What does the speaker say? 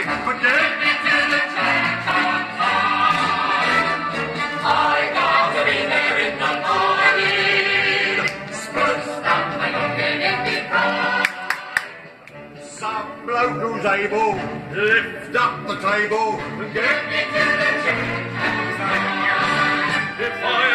But get me to the church on time. I gotta be there in the morning. Spruced up and looking in the front. Some bloke who's able, lift up the table and get me to the church on time. If I